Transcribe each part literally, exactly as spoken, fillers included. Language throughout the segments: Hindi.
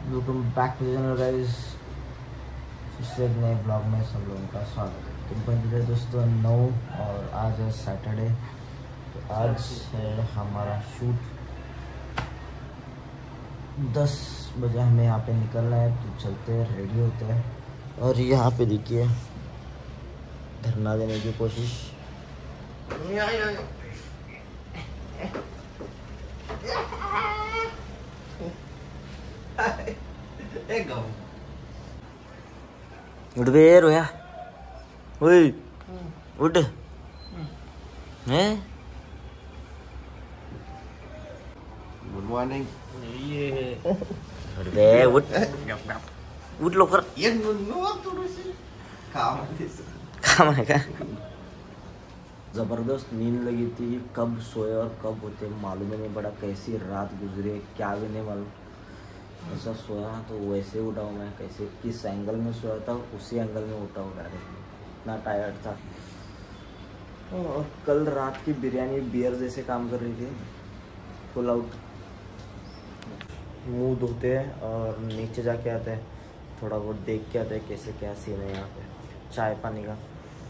Welcome back to channel guys. फिर से एक नए ब्लॉग में सब लोगों का स्वागत है। तो बज दोस्तों नौ और आज है सैटरडे। तो आज है हमारा शूट। दस बजे हमें यहाँ पे निकलना है, तो चलते हैं, रेडी होते हैं। और यहाँ पे देखिए धरना देने की कोशिश। उठ बे रोया, ओए उठ हैं। Good morning. ये उठ बे, उठ उठ लवकर। ये थोडीशी काम आहे, काम है क्या? ज़बरदस्त नींद लगी थी। कब सोए और कब होते मालूम ही नहीं पड़ा। कैसी रात गुजरे क्या भी नहीं मालूम। ऐसा सोया तो वैसे उठा हूँ मैं। कैसे किस एंगल में सोया था उसी एंगल में उठा हूँ डायरेक्टली। इतना टायर्ड था। और कल रात की बिरयानी बियर जैसे काम कर रही थी, फुल आउट। मुंह धोते हैं और नीचे जाके आते हैं, थोड़ा बहुत देख के आते हैं कैसे क्या सीन है यहाँ पे चाय पानी का।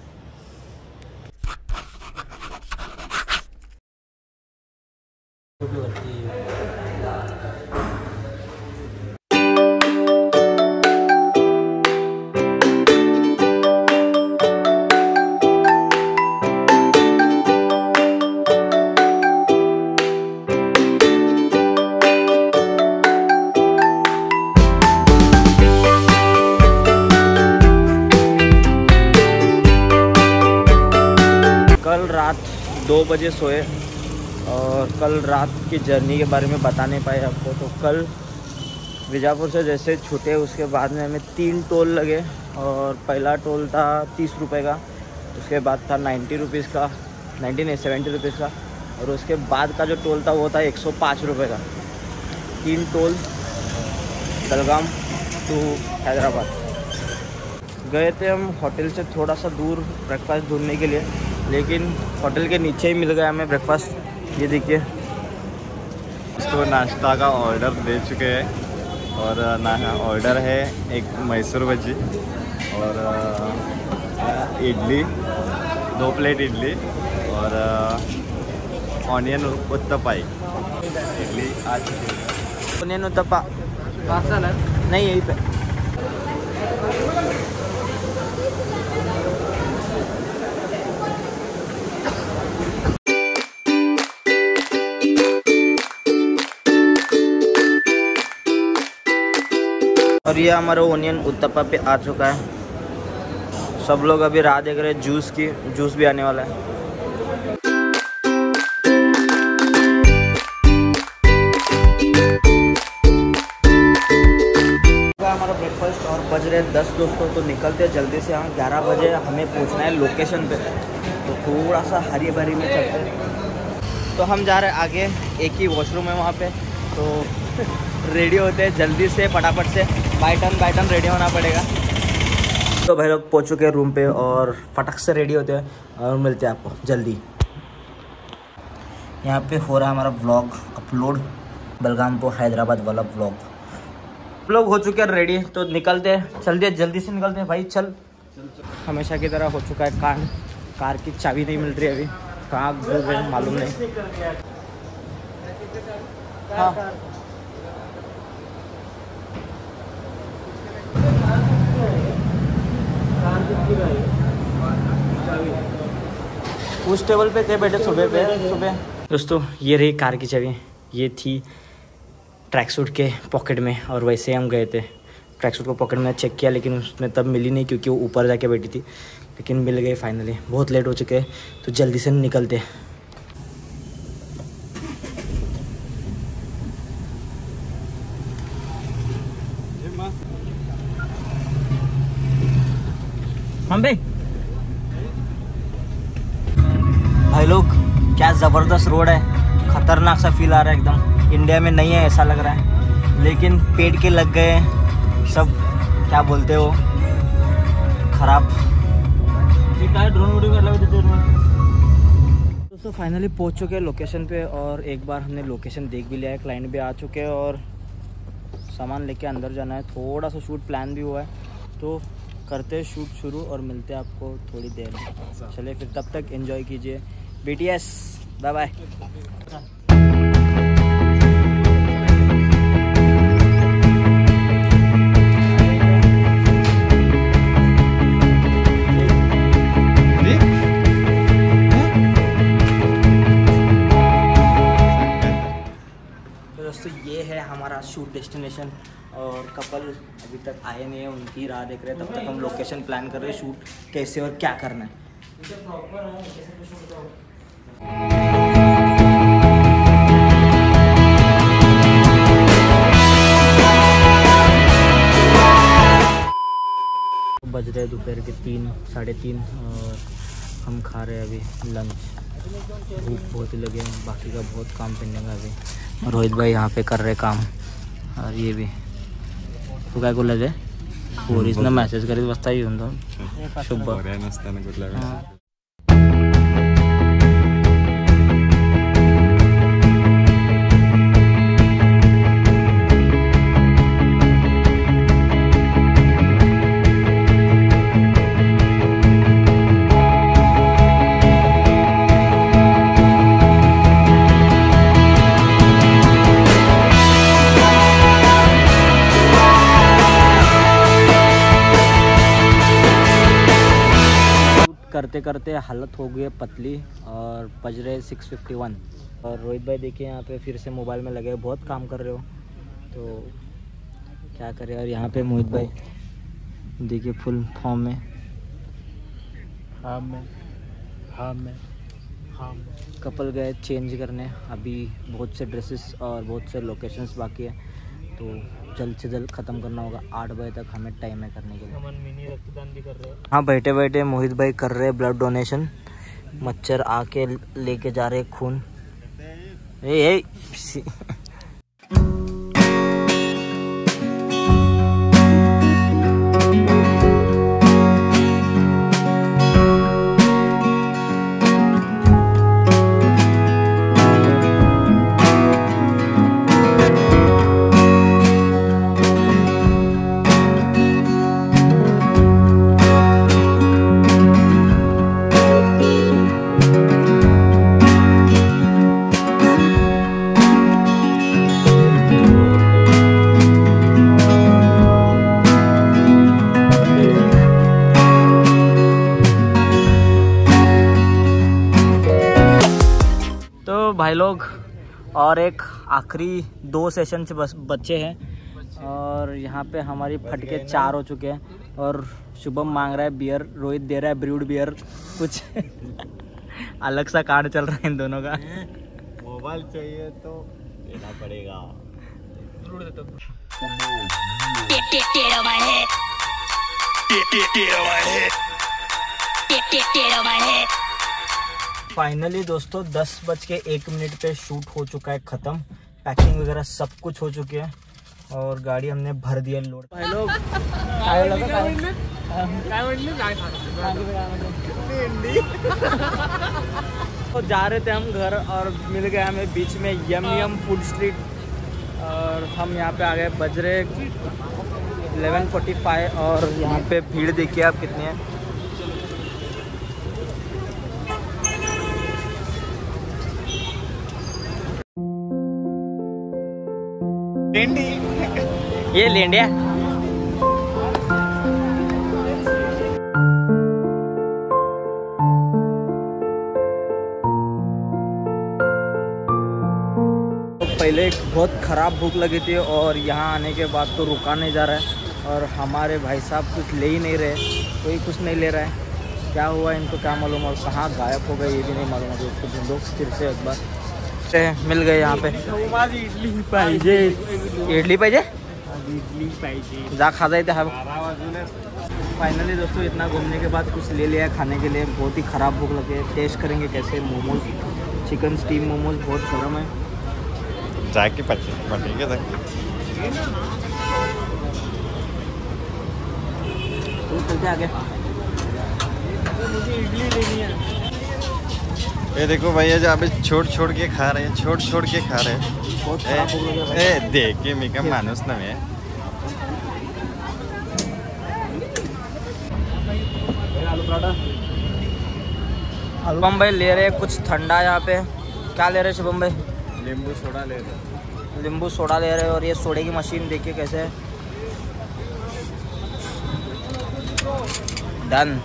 कल रात दो बजे सोए और कल रात की जर्नी के बारे में बता नहीं पाए आपको। तो कल बीजापुर से जैसे छूटे उसके बाद में हमें तीन टोल लगे। और पहला टोल था तीस रुपए का, उसके बाद था नाइन्टी रुपीज़ का, नाइन्टी नहीं सेवेंटी रुपीज़ का, और उसके बाद का जो टोल था वो था एक सौ पाँच रुपये का। तीन टोल बेलगाम टू हैदराबाद। गए थे हम होटल से थोड़ा सा दूर ब्रेकफास्ट ढूंढने के लिए, लेकिन होटल के नीचे ही मिल गया हमें ब्रेकफास्ट। ये देखिए, इसको नाश्ता का ऑर्डर दे चुके हैं। और ना ऑर्डर है एक मैसूर भजी और इडली, दो प्लेट इडली और ऑनियन उत्तपाई। इडली आ चुकी है। ऑनियन उत्तपा नहीं यहीं पे। और ये हमारा ओनियन उत्तपा पे आ चुका है। सब लोग अभी राह देख रहे हैं जूस की। जूस भी आने वाला है। हमारा ब्रेकफास्ट और बज रहे दस दोस्तों। तो निकलते हैं जल्दी से। हम ग्यारह बजे हमें पहुंचना है लोकेशन पे। तो थोड़ा सा हरी भरी में चलते हैं। तो हम जा रहे हैं आगे, एक ही वॉशरूम है वहाँ पे। तो रेडी होते हैं जल्दी से, फटाफट से। By turn by turn ready होना पड़ेगा। तो भाई लोग पहुँच चुके हैं रूम पे और फटक से रेडी होते हैं और मिलते हैं आपको जल्दी। यहाँ पे हो रहा है हमारा vlog upload, Belgaum to Hyderabad वाला व्लॉग। लोग हो चुके हैं रेडी, तो निकलते हैं। चलते जल्दी से निकलते हैं भाई, चल। हमेशा की तरह हो चुका है कांड। कार की चाबी नहीं मिल रही अभी, कहाँ घूम गए मालूम नहीं। हाँ उस टेबल पे थे बैठे सुबह पे सुबह। दोस्तों ये रही कार की चाबी। ये थी ट्रैक सूट के पॉकेट में, और वैसे हम गए थे। ट्रैक सूट को पॉकेट में चेक किया, लेकिन उसमें तब मिली नहीं क्योंकि वो ऊपर जाके बैठी थी। लेकिन मिल गई फाइनली। बहुत लेट हो चुके हैं, तो जल्दी से निकलते। हम भाई भाई लोग क्या ज़बरदस्त रोड है। खतरनाक सा फील आ रहा है एकदम। इंडिया में नहीं है ऐसा लग रहा है, लेकिन पेड़ के लग गए सब, क्या बोलते हो, खराब। ड्रोन दोस्तों फाइनली पहुंच चुके हैं लोकेशन पे। और एक बार हमने लोकेशन देख भी लिया है, क्लाइंट भी आ चुके हैं और सामान लेके अंदर जाना है, थोड़ा सा शूट प्लान भी हुआ है, तो करते हैं शूट शुरू और मिलते हैं आपको थोड़ी देर में। चलिए फिर, तब तक एंजॉय कीजिए। B T S bye bye. दोस्तों ये है हमारा शूट डेस्टिनेशन और कपल अभी तक आए नहीं है, उनकी राह देख रहे हैं। तब तक हम लोकेशन प्लान कर रहे हैं, शूट कैसे और क्या करना है। बज रहे दोपहर के तीन साढ़े तीन और हम खा रहे हैं अभी लंच। भूख बहुत ही लगे, बाकी का बहुत काम करने का अभी। रोहित भाई यहाँ पे कर रहे काम और ये भी तू काय बोला जे पोरीस ना मेसेज करीत बसता येऊन तो शुभ करते करते हालत हो गई है पतली और बज रहे सिक्स फिफ्टी वन। और रोहित भाई देखिए यहाँ पे फिर से मोबाइल में लगे, बहुत काम कर रहे हो तो क्या करें। और यहाँ पे मोहित भाई देखिए फुल फॉर्म में। हाँ मैं हाँ मैं हाँ कपल गए चेंज करने, अभी बहुत से ड्रेसेस और बहुत से लोकेशंस बाकी है, तो जल्द से जल्द ख़त्म करना होगा। आठ बजे तक हमें टाइम है करने के लिए। हम मिनी रक्तदान भी कर रहे हैं। हाँ बैठे बैठे मोहित भाई कर रहे हैं ब्लड डोनेशन। मच्छर आके लेके जा रहे खून। ए, ए, भाई लोग और एक आखिरी दो सेशन से बस बच्चे हैं और यहाँ पे हमारी फटके चार हो चुके हैं और शुभम मांग रहा है बियर, रोहित दे रहा है ब्रूड बियर। कुछ अलग सा कार्ड चल रहा है इन दोनों का। मोबाइल चाहिए तो देना पड़ेगा। फाइनली दोस्तों दस बज के एक मिनट पे शूट हो चुका है ख़त्म। पैकिंग वगैरह सब कुछ हो चुके हैं और गाड़ी हमने भर दिया लोड। भाई लोग तो जा रहे थे हम घर और मिल गए हमें बीच में यम यम फूड स्ट्रीट और हम यहाँ पे आ गए। बज रहे इलेवन फोर्टी फाइव और यहाँ पे भीड़ देखिए आप कितनी है। ये लेंडिया पहले बहुत ख़राब भूख लगी थी और यहाँ आने के बाद तो रुका नहीं जा रहा है और हमारे भाई साहब कुछ ले ही नहीं रहे, कोई कुछ नहीं ले रहा है। क्या हुआ इनको क्या मालूम और कहाँ गायब हो गए ये भी नहीं मालूम। अभी उसको ढूंढो फिर से एक बार। मिल गए यहाँ पे इडली पाहिजे इडली पाहिजे इडली पाहिजे जा खा जाते हैं। फाइनली दोस्तों इतना घूमने के बाद कुछ ले लिया खाने के लिए। बहुत ही ख़राब भूख लगे, टेस्ट करेंगे कैसे। मोमोज, चिकन स्टीम मोमोज बहुत गर्म है। जाके पटेंगे तो चलते आगे। मुझे इडली लेनी है। ये देखो भैया जो अभी छोड़ छोड़ के खा रहे हैं, छोड़ छोड़ के खा रहे हैं। बहुत खराब भूख लगी है भाई। ए देख के मी का माणूस नव्हे। आलू पराठा। शुभम भाई ले रहे कुछ ठंडा यहाँ पे। क्या ले रहे शुभम भाई? नींबू सोडा ले रहे। नींबू सोडा ले रहे और ये सोडे की मशीन देखिए कैसे है। डन।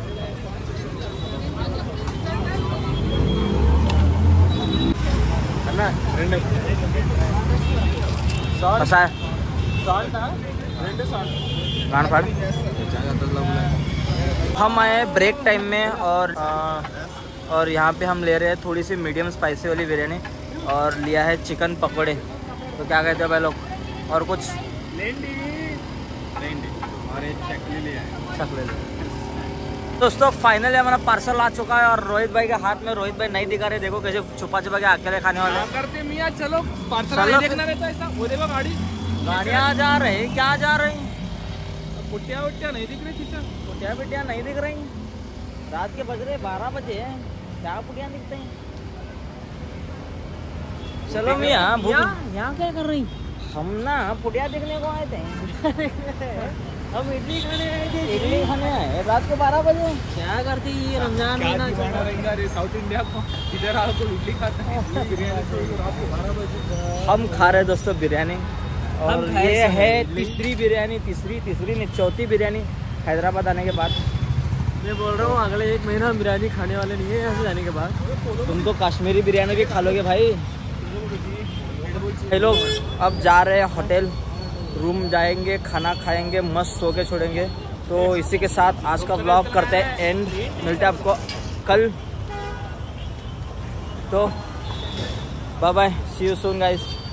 हम आए ब्रेक टाइम में और आ, और यहाँ पे हम ले रहे हैं थोड़ी सी मीडियम स्पाइसी वाली बिरयानी और लिया है चिकन पकौड़े। तो क्या कहते हैं भाई लोग? और कुछ लेंडी लेंडी और एक चकली लिया है। चकले। दोस्तों फाइनली हमारा पार्सल आ चुका है और रोहित भाई के हाथ में। रोहित भाई नहीं दिखा रहे, देखो कैसे छुपा छुपा के अकेले खाने वाले करते मियां। चलो पार्सल नहीं देखना रहता ऐसा। वो देखो गाड़ी गाड़ियाँ जा रहे क्या जा रही? पुटिया उटिया नहीं दिख रही चीचा। पुटिया पिटिया नहीं दिख रही। रात के बज रहे बारह बजे हैं, क्या पुटिया दिखते हैं? चलो मियाँ यहाँ क्या कर रही? हम ना पुटिया देखने को आए थे। हम इडली खाने आए थे। इडली खाने आए रात को बारह बजे। क्या करती ये रमजान महीना रहेगा रे साउथ इंडिया को। इधर आओ तो इडली खाते हैं, बिरयानी रात को बारह बजे। हम खा रहे दोस्तों बिरयानी और ये है तीसरी बिरयानी। तीसरी तीसरी नहीं चौथी बिरयानी हैदराबाद आने के बाद। मैं बोल रहा हूँ अगले एक महीना हम बिरयानी खाने वाले नहीं है यहाँ से जाने के बाद। तुम तो कश्मीरी बिरयानी भी खा लोगे भाई। ये लोग अब जा रहे हैं होटल, रूम जाएंगे, खाना खाएंगे, मस्त सो के छोड़ेंगे। तो इसी के साथ आज का व्लॉग करते हैं एंड। मिलते हैं आपको कल। तो bye bye, see you soon guys.